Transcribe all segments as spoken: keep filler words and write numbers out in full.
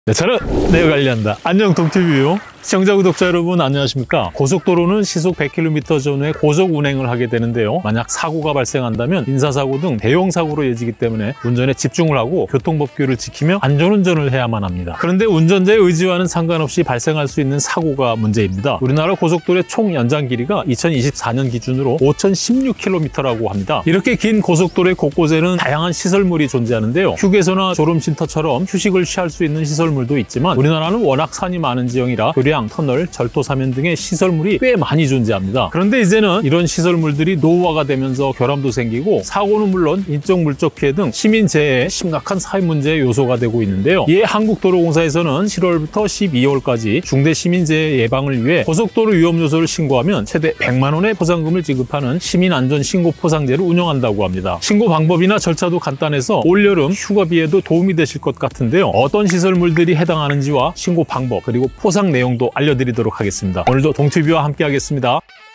내 차는 내가 관리한다. 안녕 동티뷰 시청자 구독자 여러분 안녕하십니까. 고속도로는 시속 백 킬로미터 전후에 고속 운행을 하게 되는데요. 만약 사고가 발생한다면 인사사고 등 대형 사고로 이어지기 때문에 운전에 집중을 하고 교통법규를 지키며 안전운전을 해야만 합니다. 그런데 운전자의 의지와는 상관없이 발생할 수 있는 사고가 문제입니다. 우리나라 고속도로의 총 연장 길이가 이천이십사 년 기준으로 오천십육 킬로미터라고 합니다. 이렇게 긴 고속도로의 곳곳에는 다양한 시설물이 존재하는데요. 휴게소나 졸음쉼터처럼 휴식을 취할 수 있는 시설물도 있지만 우리나라는 워낙 산이 많은 지형이라 교량, 터널, 절도 사면 등의 시설물이 꽤 많이 존재합니다. 그런데 이제는 이런 시설물들이 노후화가 되면서 결함도 생기고 사고는 물론 인적 물적 피해 등 시민 재해에 심각한 사회 문제의 요소가 되고 있는데요. 이에 한국도로공사에서는 칠월부터 십이월까지 중대 시민 재해 예방을 위해 고속도로 위험 요소를 신고하면 최대 백만 원의 보상금을 지급하는 시민 안전 신고 포상제를 운영한다고 합니다. 신고 방법이나 절차도 간단해서 올여름 휴가비에도 도움이 되실 것 같은데요. 어떤 시설물들이 해당하는지와 신고 방법 그리고 포상 내용도 알려드리도록 하겠습니다. 오늘도 동티뷰와 함께 하겠습니다.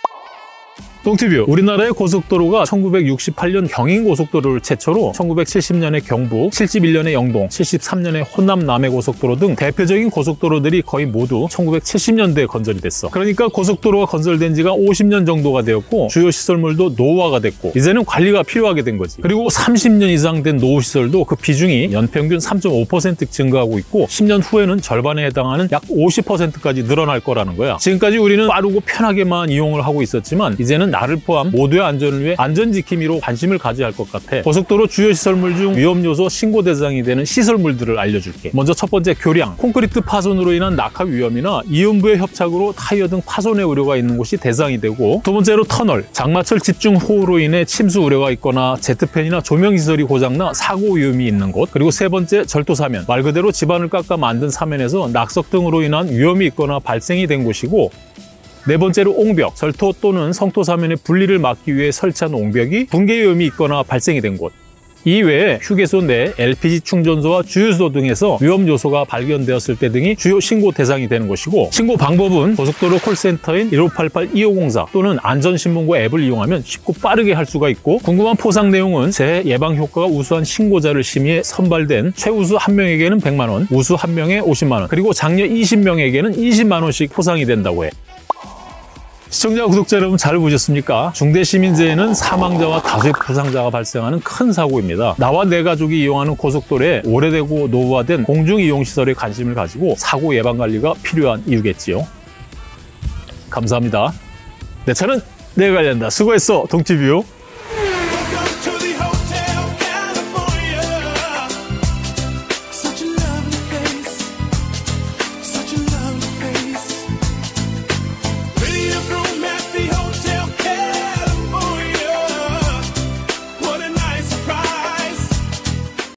동티뷰, 우리나라의 고속도로가 천구백육십팔 년 경인고속도로를 최초로 천구백칠십 년에 경부, 칠십일 년에 영동, 칠십삼 년에 호남 남해고속도로 등 대표적인 고속도로들이 거의 모두 천구백칠십 년대에 건설이 됐어. 그러니까 고속도로가 건설된 지가 오십 년 정도가 되었고 주요 시설물도 노후화가 됐고 이제는 관리가 필요하게 된 거지. 그리고 삼십 년 이상 된 노후시설도 그 비중이 연평균 삼 점 오 퍼센트 증가하고 있고 십 년 후에는 절반에 해당하는 약 오십 퍼센트까지 늘어날 거라는 거야. 지금까지 우리는 빠르고 편하게만 이용을 하고 있었지만 이제는 나를 포함 모두의 안전을 위해 안전지킴이로 관심을 가져야 할 것 같아. 고속도로 주요 시설물 중 위험요소 신고 대상이 되는 시설물들을 알려줄게. 먼저 첫 번째, 교량. 콘크리트 파손으로 인한 낙하 위험이나 이음부의 협착으로 타이어 등 파손의 우려가 있는 곳이 대상이 되고, 두 번째로 터널. 장마철 집중호우로 인해 침수 우려가 있거나 제트팬이나 조명시설이 고장나 사고 위험이 있는 곳. 그리고 세 번째, 절도사면. 말 그대로 집안을 깎아 만든 사면에서 낙석 등으로 인한 위험이 있거나 발생이 된 곳이고, 네 번째로 옹벽, 절토 또는 성토 사면의 분리를 막기 위해 설치한 옹벽이 붕괴 위험이 있거나 발생이 된 곳. 이외에 휴게소 내 엘피지 충전소와 주유소 등에서 위험 요소가 발견되었을 때 등이 주요 신고 대상이 되는 것이고, 신고 방법은 고속도로 콜센터인 일오팔팔 이오공사 또는 안전신문고 앱을 이용하면 쉽고 빠르게 할 수가 있고, 궁금한 포상 내용은 재해 예방 효과가 우수한 신고자를 심의해 선발된 최우수 한 명에게는 백만 원, 우수 한 명에 오십만 원, 그리고 장려 이십 명에게는 이십만 원씩 포상이 된다고 해. 시청자, 구독자 여러분 잘 보셨습니까? 중대시민재해는 사망자와 다수의 부상자가 발생하는 큰 사고입니다. 나와 내 가족이 이용하는 고속도로에 오래되고 노후화된 공중이용시설에 관심을 가지고 사고 예방관리가 필요한 이유겠지요. 감사합니다. 내 차는 내가 관리한다. 수고했어, 동티뷰.